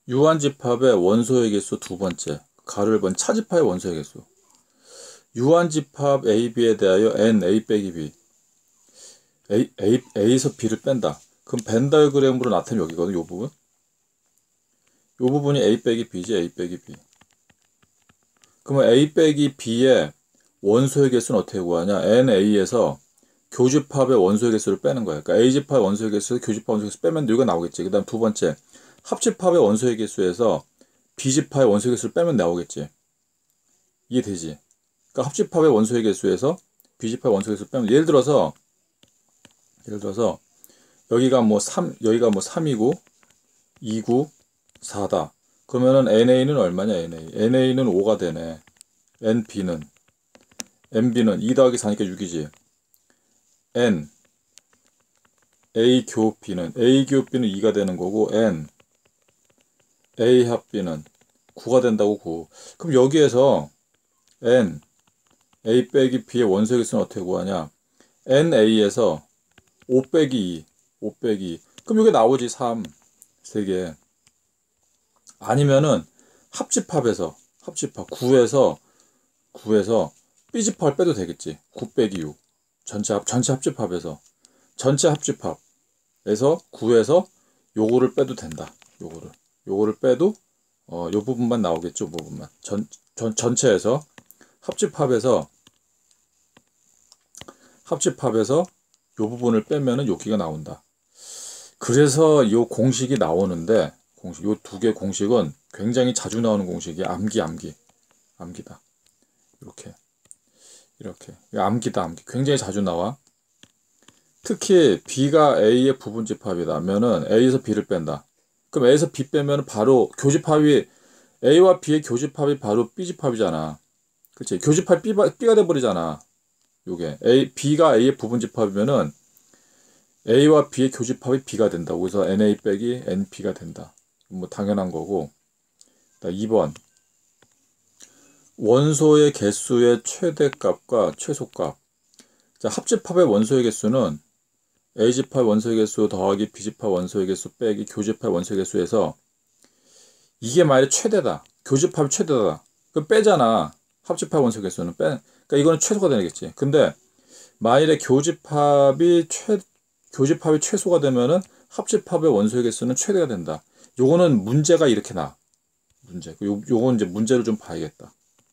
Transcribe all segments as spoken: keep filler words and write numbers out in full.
유한집합의 원소의 개수 두 번째. 가로를 번 차집합의 원소의 개수. 유한집합 A, B에 대하여 N, A 빼기 B. A, A, A에서 B를 뺀다. 그럼 벤 다이어그램으로 나타내면 여기거든, 요 부분. 요 부분이 A 빼기 B지, A 빼기 B. 그러면 A 빼기 B의 원소의 개수는 어떻게 구하냐? N, A에서 교집합의 원소의 개수를 빼는 거야. 그러니까 A집합의 원소의 개수에서 교집합 원소의 개수 빼면 여기가 나오겠지. 그 다음 두 번째, 합집합의 원소의 개수에서 B집합의 원소의 개수를 빼면 나오겠지. 이해되지? 그러니까 합집합의 원소의 개수에서 B집합의 원소의 개수를 빼면, 예를 들어서 예를 들어서 여기가 뭐 삼, 여기가 뭐 삼이고 이고 사다. 그러면은 엔에이는 얼마냐? 엔에이. 엔에이는 오가 되네. 엔비는 엔비는 이 더하기 사니까 육이지. N A 교흡 B는 A 교흡 B는 이가 되는 거고, N A 합 B는 구가 된다고. 구. 그럼 여기에서 N A 빼기 B의 원소의 개수는 어떻게 구하냐? N A에서 오 빼기 이, 오 빼기 이. 그럼 여기 나오지. 삼, 세 개. 아니면은 합집합에서 합집합 구에서 구에서 B집합을 빼도 되겠지. 구 빼기 육. 전체 합 전체 합집합에서 전체 합집합에서 구에서 요거를 빼도 된다. 요거를 요거를 빼도 어 요 부분만 나오겠죠. 요 부분만. 전, 전 전체에서 합집합에서 합집합에서 요 부분을 빼면은 여기가 나온다. 그래서 요 공식이 나오는데, 공식 요 두 개 공식은 굉장히 자주 나오는 공식이 암기 암기 암기다. 이렇게 이렇게 암기다. 암기 굉장히 자주 나와. 특히 B가 A의 부분집합이라면은 A에서 B를 뺀다. 그럼 A에서 B 빼면 바로 교집합이, A와 B의 교집합이 바로 B집합이잖아. 그치? 교집합 B가, B가 돼버리잖아. 요게 A, B가 A의 부분집합이면은 A와 B의 교집합이 B가 된다고. 그래서 엔에이 빼기 엔피가 된다. 뭐 당연한 거고. 이 번, 원소의 개수의 최대값과 최소값. 자, 합집합의 원소의 개수는 A집합 원소의 개수 더하기 B집합 원소의 개수 빼기 교집합 원소의 개수에서, 이게 만약에 최대다. 교집합이 최대다. 그럼 빼잖아. 합집합 원소의 개수는 빼. 그러니까 이거는 최소가 되겠지. 근데 만일에 교집합이 최 교집합이 최소가 되면은 합집합의 원소의 개수는 최대가 된다. 요거는 문제가 이렇게 나. 문제. 요 요건 이제 문제를 좀 봐야겠다.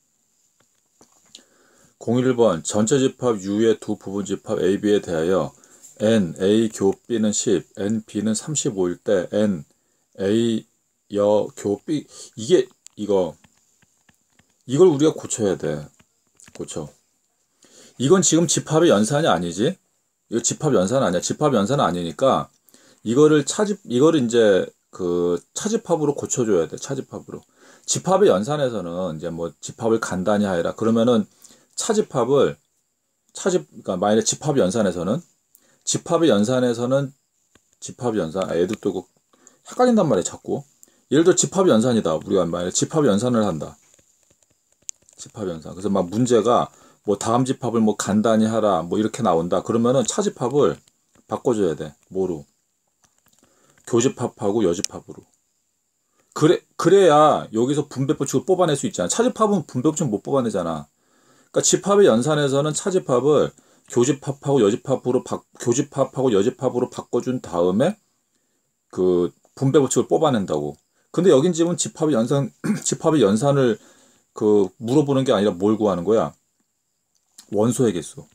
공일 번, 전체 집합 U의 두 부분 집합 A, B에 대하여 N, A 교흡 B는 십, N, B는 삼십오일 때 N, A 여 교흡 B, 이게 이거 이걸 우리가 고쳐야 돼. 고쳐. 이건 지금 집합의 연산이 아니지? 이거 집합 연산 아니야. 집합 연산은 아니니까 이거를 차집 이거를 이제 그 차집합으로 고쳐줘야 돼. 차집합으로. 집합의 연산에서는 이제 뭐 집합을 간단히 하여라. 그러면은 차집합을 차집 그러니까 만약에 집합 연산에서는 집합의 연산에서는 집합 연산 아, 애도 또 헷갈린단 말이야 자꾸. 예를 들어 집합 연산이다. 우리가 만약에 집합 연산을 한다. 집합 연산. 그래서 막 문제가 뭐 다음 집합을 뭐 간단히 하라 뭐 이렇게 나온다. 그러면은 차집합을 바꿔줘야 돼. 뭐로? 교집합하고 여집합으로. 그래 그래야 여기서 분배법칙을 뽑아낼 수 있잖아. 차집합은 분배법칙 못 뽑아내잖아. 그러니까 집합의 연산에서는 차집합을 교집합하고 여집합으로 바, 교집합하고 여집합으로 바꿔준 다음에 그 분배법칙을 뽑아낸다고. 근데 여긴 지금 집합의 연산 집합의 연산을 그 물어보는 게 아니라 뭘 구하는 거야? 원소의 개수.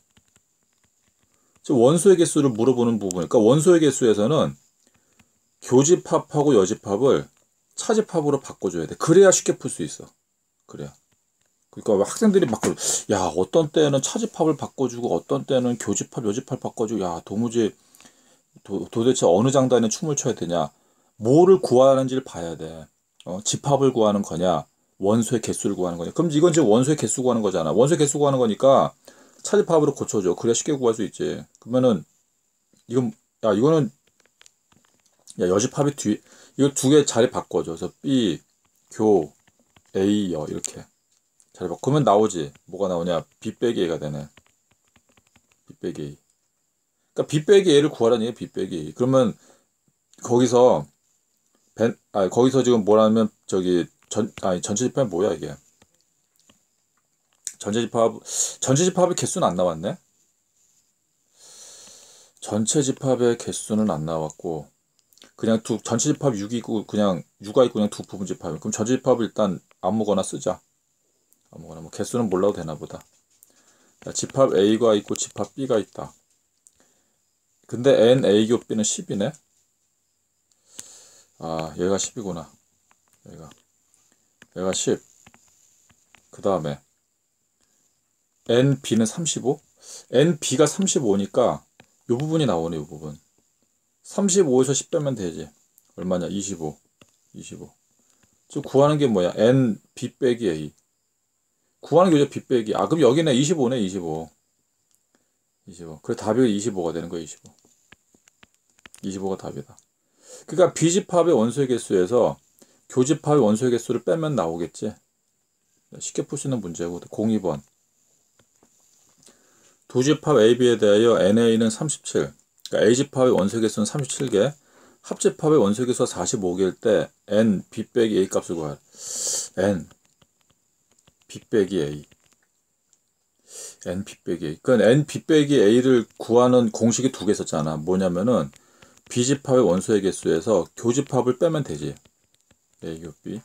원소의 개수를 물어보는 부분. 그러니까 원소의 개수에서는 교집합하고 여집합을 차집합으로 바꿔줘야 돼. 그래야 쉽게 풀 수 있어. 그래야. 그러니까 학생들이 막, 야, 어떤 때는 차집합을 바꿔주고, 어떤 때는 교집합, 여집합 바꿔주고, 야, 도무지, 도, 도대체 어느 장단에 춤을 춰야 되냐. 뭐를 구하는지를 봐야 돼. 어, 집합을 구하는 거냐, 원소의 개수를 구하는 거냐. 그럼 이건 지금 원소의 개수 구하는 거잖아. 원소의 개수 구하는 거니까 차집합으로 고쳐줘. 그래야 쉽게 구할 수 있지. 그러면은, 이건, 야, 이거는, 야, 여집합이 뒤, 이거 두 개 자리 바꿔줘. 그래서 B, 교, A, 여, 이렇게. 잘 봐. 그러면 나오지. 뭐가 나오냐? B 빼기 A가 되네. B 빼기 A. 그러니까 B 빼기 A를 구하라는 얘기야. B 빼기 A. 그러면 거기서 벤, 아, 거기서 지금 뭐라면, 저기, 전, 아니, 전체 집합이 뭐야, 이게. 전체 집합, 전체 집합의 개수는 안 나왔네? 전체 집합의 개수는 안 나왔고, 그냥 두, 전체 집합 육이 있고, 그냥, 육가 있고, 그냥 두 부분 집합이. 그럼 전체 집합을 일단 아무거나 쓰자. 아무거나. 뭐, 개수는 몰라도 되나 보다. 자, 집합 A가 있고, 집합 B가 있다. 근데 N, A 교 B는 십이네? 아, 얘가 십이구나. 얘가. 얘가 십. 그 다음에, N, B는 삼십오? N, B가 삼십오니까, 요 부분이 나오네, 요 부분. 삼십오에서 십 빼면 되지. 얼마냐? 이십오. 이십오. 지금 구하는 게 뭐야? N, B 빼기 A. 구하는 게 B 빼기. 아, 그럼 여기는 이십오네, 이십오. 이십오. 그래, 답이 이십오가 되는 거야, 이십오. 이십오가 답이다. 그러니까 B집합의 원소의 개수에서 교집합의 원소의 개수를 빼면 나오겠지. 쉽게 풀 수 있는 문제고. 공이 번. 두 집합 A, B에 대하여 엔 에이는 삼십칠. 그러니까 A집합의 원소의 개수는 삼십칠 개. 합집합의 원소의 개수가 사십오 개일 때 N, B 빼기 A 값을 구하라. N, B 빼기 A. N, B 빼기 A. 그러니까 N, B 빼기 A를 구하는 공식이 두 개 있었잖아. 뭐냐면은 B집합의 원소의 개수에서 교집합을 빼면 되지. A, 교 B.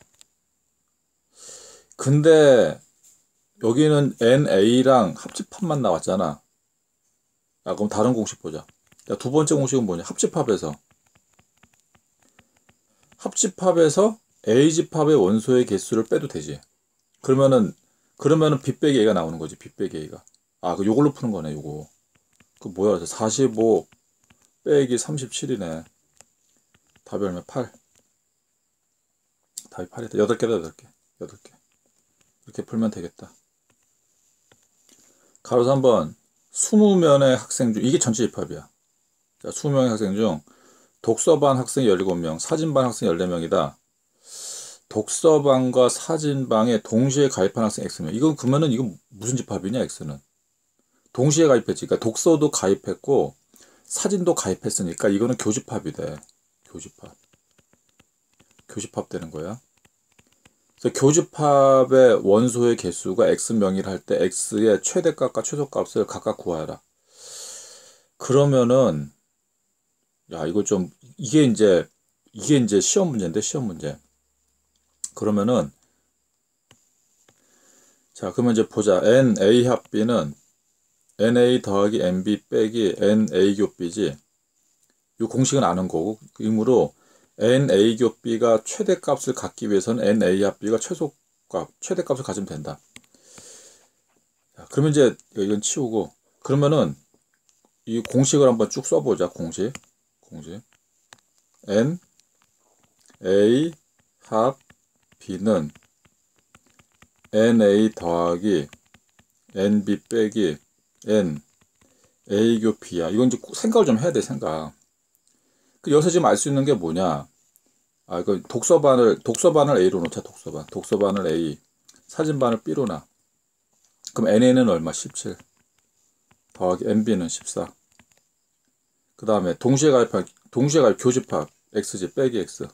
근데 여기는 엔 에이랑 합집합만 나왔잖아. 아, 그럼 다른 공식 보자. 야, 두 번째 공식은 뭐냐? 합집합에서. 합집합에서 A집합의 원소의 개수를 빼도 되지. 그러면은, 그러면은 B 빼기 A가 나오는 거지. B 빼기 A가. 아, 그 요걸로 푸는 거네, 요거. 그 뭐야, 그래서 사십오 빼기 삼십칠이네. 답이 얼마? 팔. 답이 팔이다. 여덟 개다, 여덟 개. 여덟 개. 이렇게 풀면 되겠다. 가로 삼 번. 이십 명의 학생 중, 이게 전체 집합이야. 자, 이십 명의 학생 중, 독서반 학생 열일곱 명, 사진반 학생 열네 명이다. 독서반과 사진방에 동시에 가입한 학생 X명. 이건 그러면은 이건 무슨 집합이냐, X는? 동시에 가입했지. 그러니까 독서도 가입했고, 사진도 가입했으니까 이거는 교집합이 돼. 교집합. 교집합 되는 거야. 그래서 교집합의 원소의 개수가 X명이라 할 때 X의 최대값과 최소값을 각각 구하라. 그러면은, 야, 이거 좀, 이게 이제, 이게 이제 시험 문제인데, 시험 문제. 그러면은, 자, 그러면 이제 보자. 엔 에이 합 B는 엔 에이 더하기 엔 비 빼기 엔 에이 교 B지. 이 공식은 아는 거고, 그러므로 엔 에이 교 B가 최대값을 갖기 위해서는 엔 에이 합 B가 최소값, 최대값을 가지면 된다. 자, 그러면 이제 이건 치우고, 그러면은 이 공식을 한번 쭉 써보자. 공식. 공식. 엔 에이 합 B는 엔 에이 더하기 엔 비 빼기 엔 에이 교 B야. 이건 이제 생각을 좀 해야 돼, 생각. 그 여기서 지금 알 수 있는 게 뭐냐? 아, 이거 독서반을, 독서반을 A로 놓자, 독서반. 독서반을 A, 사진반을 B로 놔. 그럼 엔 에이는 얼마? 십칠. 더하기 엔 비는 십사. 그 다음에 동시에 가입한, 동시에 가입 교집합, X지, 빼기 X.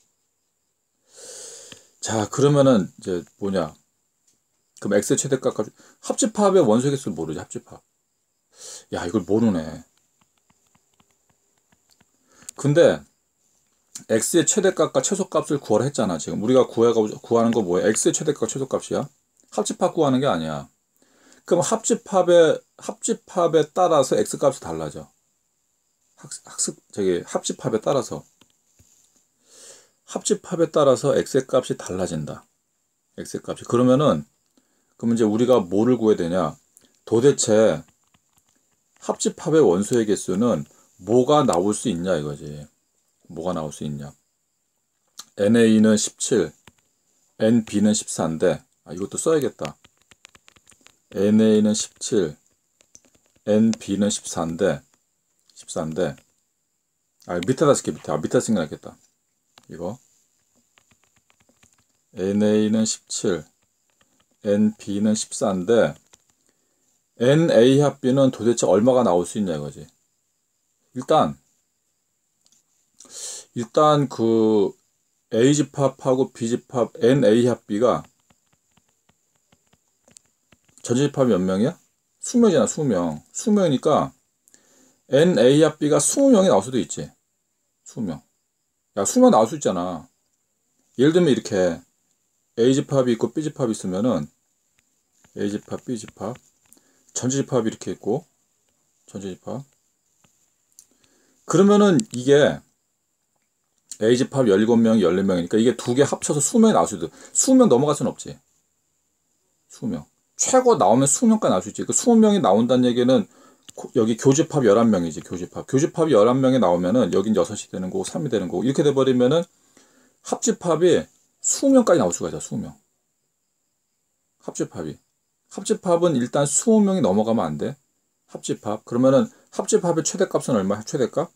자, 그러면은 이제 뭐냐? 그럼 X의 최대값, 합집합의 원소의 개수를 모르지, 합집합. 야, 이걸 모르네. 근데 X의 최대값과 최소값을 구하라 했잖아. 지금 우리가 구해가, 구하는 거 뭐야? X의 최대값과 최소값이야? 합집합 구하는 게 아니야. 그럼 합집합에 합집합에 따라서 X 값이 달라져. 학, 학습 저기 합집합에 따라서 합집합에 따라서 X의 값이 달라진다. X의 값이. 그러면은 그럼 이제 우리가 뭐를 구해야 되냐? 도대체 합집합의 원소의 개수는 뭐가 나올 수 있냐 이거지. 뭐가 나올 수 있냐? 엔 에이는 십칠, 엔 비는 십사인데, 아, 이것도 써야겠다. 엔 에이는 십칠, 엔 비는 십사인데, 십사인데, 아, 밑에다 쓸게, 밑에. 아, 밑에다 쓴게 낫겠다. 이거. 엔 에이는 십칠, 엔 비는 십사인데, 엔 에이 합 B는 도대체 얼마가 나올 수 있냐 이거지. 일단, 일단 그 A집합하고 B집합 엔에이 합 B가 전체집합이 몇 명이야? 이십 명이잖아. 이십 명. 이십 명이니까 엔에이 합 B가 이십 명이 나올 수도 있지. 이십 명. 야, 이십 명 나올 수 있잖아. 예를 들면 이렇게 A집합이 있고 B집합이 있으면은 A집합, B집합, 전체집합이 이렇게 있고 전체집합. 그러면은 이게 A집합 열일곱 명이 열네 명이니까 이게 두 개 합쳐서 이십 명이 나올 수도 있어. 이십 명 넘어갈 수는 없지. 이십 명. 최고 나오면 이십 명까지 나올 수 있지. 그 이십 명이 나온다는 얘기는 여기 교집합 열한 명이지. 교집합. 교집합이 열한 명이 나오면은 여긴 여섯이 되는 거고 삼이 되는 거고 이렇게 돼버리면은 합집합이 이십 명까지 나올 수가 있어. 이십 명. 합집합이. 합집합은 일단 이십 명이 넘어가면 안 돼. 합집합. 그러면은 합집합의 최대값은 얼마야? 최대값?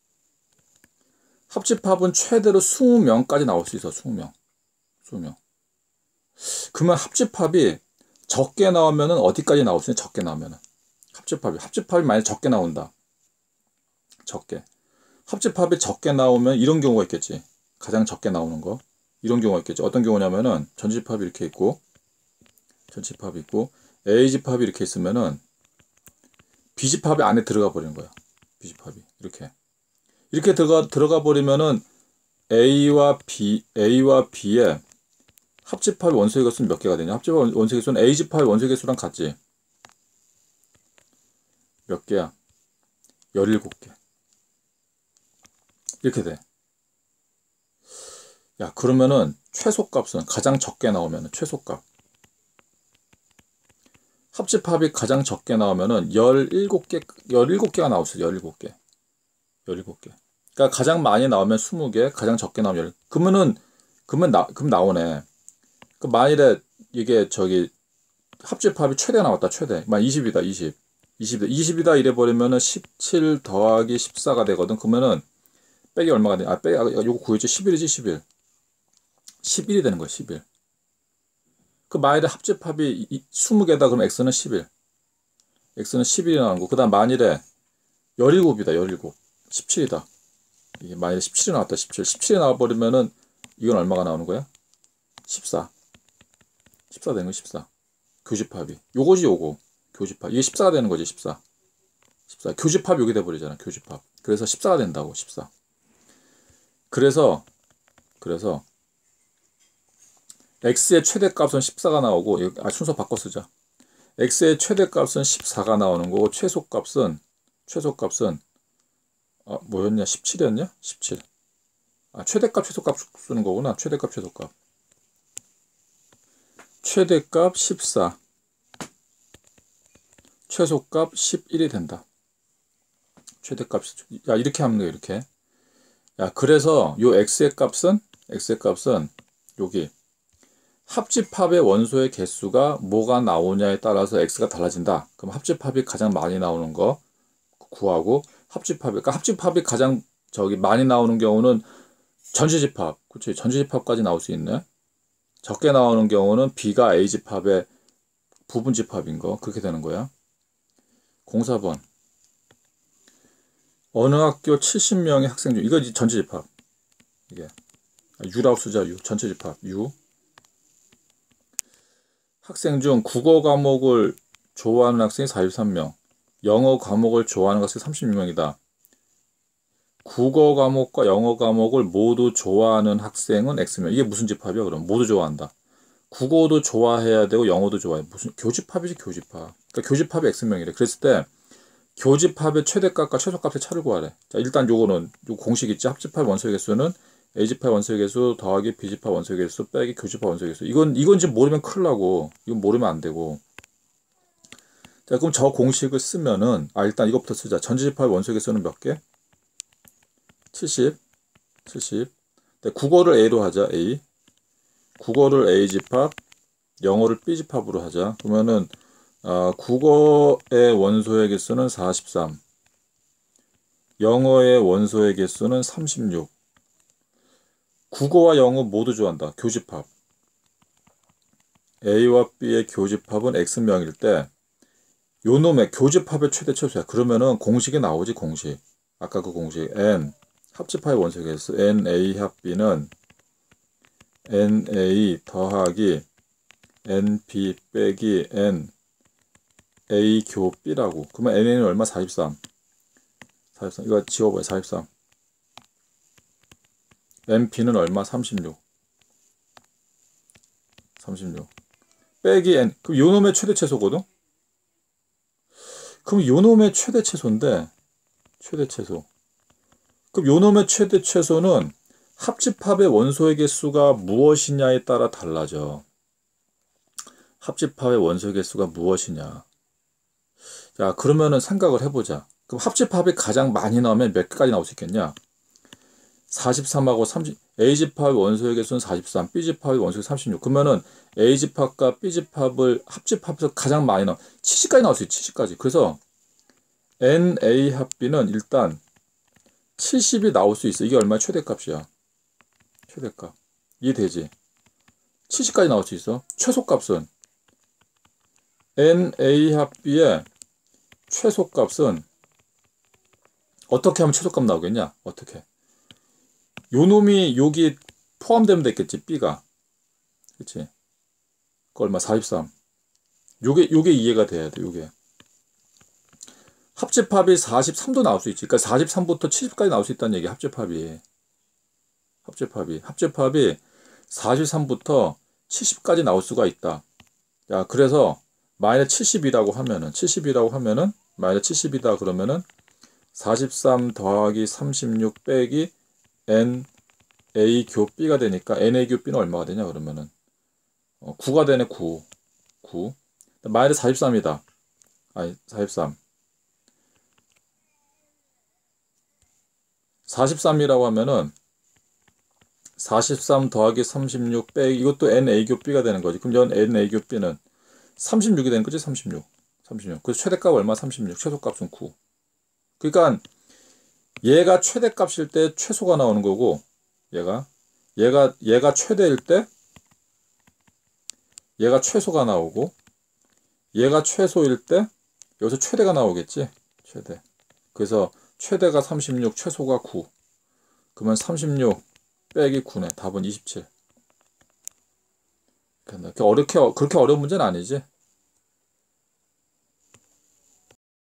합집합은 최대로 이십 명까지 나올 수 있어. 이십 명. 이십 명. 그러면 합집합이 적게 나오면은 어디까지 나올 수 있냐? 적게 나오면은. 합집합이. 합집합이 만약 적게 나온다. 적게. 합집합이 적게 나오면 이런 경우가 있겠지. 가장 적게 나오는 거. 이런 경우가 있겠지. 어떤 경우냐면은 전집합이 이렇게 있고 전집합이 있고 A집합이 이렇게 있으면은 B집합이 안에 들어가 버리는 거야. B집합이. 이렇게. 이렇게 들어가, 들어가 버리면은 A와 B, A와 B의 합집합의 원소의 개수는 몇 개가 되냐? 합집합 원소의 개수는 A집합의 원소의 개수랑 같지? 몇 개야? 열일곱 개. 이렇게 돼. 야, 그러면은 최소값은 가장 적게 나오면은 최소값. 합집합이 가장 적게 나오면은 열일곱 개, 열일곱 개가 나올 수 있어. 열일곱 개. 열일곱 개. 그러니까 가장 많이 나오면 스무 개, 가장 적게 나오면 열. 그러면은 그러면 나 그럼 나오네. 그 만일에 이게 저기 합집합이 최대 나왔다. 최대. 만 이십이다. 이십. 이십이다. 이십이다 이래 버리면은 십칠 더하기 십사가 되거든. 그러면은 빼기 얼마가 돼? 아, 빼기 아, 요거 구했지. 십일이지, 십일. 십일이 되는 거야. 십일. 그 만일에 합집합이 이십 개다. 그럼 x는 십일. x는 십일이 나오는 거. 그다음 만일에 열일곱이다. 열일곱. 십칠이다. 이게 만일에 십칠이 나왔다. 십칠. 십칠이 나와버리면은 이건 얼마가 나오는 거야? 십사. 십사 되는 거 십사. 교집합이. 요거지 요거. 교집합. 이게 십사가 되는 거지. 십사. 십사. 교집합 여기 돼버리잖아. 교집합. 그래서 십사가 된다고. 십사. 그래서 그래서 x의 최대값은 십사가 나오고 아 순서 바꿔 쓰자. x의 최대값은 십사가 나오는 거고 최소값은 최소값은 아, 뭐였냐? 십칠이었냐? 십칠. 아, 최대값 최소값 쓰는 거구나. 최대값 최소값. 최대값 십사. 최소값 십일이 된다. 최대값 야 이렇게 하면 돼. 이렇게. 야 그래서 요 x의 값은 x의 값은 여기 합집합의 원소의 개수가 뭐가 나오냐에 따라서 x가 달라진다. 그럼 합집합이 가장 많이 나오는 거 구하고 합집합이 그러니까 합집합이 가장 저기 많이 나오는 경우는 전체집합. 그렇지. 전체집합까지 나올 수 있네. 적게 나오는 경우는 B가 A집합의 부분집합인 거. 그렇게 되는 거야. 공사 번. 어느 학교 칠십 명의 학생 중 이거 전체집합. 이게 U라고 쓰자. U. 전체집합. U. 학생 중 국어 과목을 좋아하는 학생이 사십삼 명. 영어 과목을 좋아하는 학생이 삼십육 명이다. 국어 과목과 영어 과목을 모두 좋아하는 학생은 X명. 이게 무슨 집합이야? 그럼 모두 좋아한다. 국어도 좋아해야 되고 영어도 좋아해. 무슨 교집합이지 교집합. 그러니까 교집합이 X명이래. 그랬을 때 교집합의 최대값과 최소값의 차를 구하래. 자 일단 요거는 요 공식 있지. 합집합 원소의 개수는 A집합 원소의 개수 더하기 B집합 원소의 개수 빼기 교집합 원소의 개수. 이건 이건 지금 모르면 큰일 나고 이건 모르면 안 되고. 자 그럼 저 공식을 쓰면은 아 일단 이것부터 쓰자. 전체집합 원소의 개수는 몇 개? 칠십. 칠십. 네, 국어를 A로 하자. A. 국어를 A집합, 영어를 B집합으로 하자. 그러면은 어, 국어의 원소의 개수는 사십삼. 영어의 원소의 개수는 삼십육. 국어와 영어 모두 좋아한다. 교집합. A와 B의 교집합은 X명일 때 요 놈의 교집합의 최대 최소야. 그러면은 공식이 나오지 공식. 아까 그 공식 N 합집합의 원소의 개수 N A 합 B는 엔에이 더하기 엔비 빼기 엔에이 교 B라고. 그러면 엔에이는 얼마? 사십삼. 사십삼. 이거 지워봐요. 사십삼. 엔비는 얼마? 삼십육. 삼십육. 빼기 N. 그럼 요놈의 최대 최소거든? 그럼 요놈의 최대 최소인데, 최대 최소. 그럼 요놈의 최대 최소는 합집합의 원소의 개수가 무엇이냐에 따라 달라져. 합집합의 원소의 개수가 무엇이냐. 자, 그러면은 생각을 해보자. 그럼 합집합이 가장 많이 나오면 몇 개까지 나올 수 있겠냐? 사십삼하고 삼십, A집합의 원소의 개수는 사십삼, B집합의 원소의 삼십육. 그러면은 A집합과 B집합을 합집합에서 가장 많이 나와. 칠십까지 나올 수 있지, 칠십까지. 그래서 엔에이 합 B는 일단 칠십이 나올 수 있어. 이게 얼마야? 최대값이야. 최대값. 이해되지? 칠십까지 나올 수 있어. 최소값은 엔에이 합 B의 최소값은 어떻게 하면 최소값 나오겠냐? 어떻게? 요 놈이 여기 포함되면 됐겠지. B가. 그치? 그 얼마? 사십삼. 요게 요게 이해가 돼야 돼. 요게. 합집합이 사십삼도 나올 수 있지. 그러니까 사십삼부터 칠십까지 나올 수 있다는 얘기. 합집합이. 합집합이. 합집합이 사십삼부터 칠십까지 나올 수가 있다. 야, 그래서 마이너스 칠십이라고 하면은 칠십이라고 하면은 마이너스 칠십이다 그러면은 사십삼 더하기 삼십육 빼기 엔에이 교 B가 되니까 엔에이 교 B는 얼마가 되냐 그러면은 어, 구가 되네. 구. 구. 마이너스 사십삼이다. 아니 사십삼. 사십삼이라고 하면은 사십삼 더하기 삼십육 빼기 이것도 엔에이 교 B가 되는 거지. 그럼 연 엔에이 교 B는 삼십육이 되는 거지. 삼십육. 삼십육. 그래서 최대값 얼마? 삼십육. 최소값은 구. 그러니까 얘가 최대값일 때 최소가 나오는 거고 얘가 얘가 얘가 최대일 때 얘가 최소가 나오고 얘가 최소일 때 여기서 최대가 나오겠지. 최대. 그래서 최대가 삼십육, 최소가 구. 그러면 삼십육 빼기 구네. 답은 이십칠. 그렇게 어렵게 그렇게 어려운 문제는 아니지.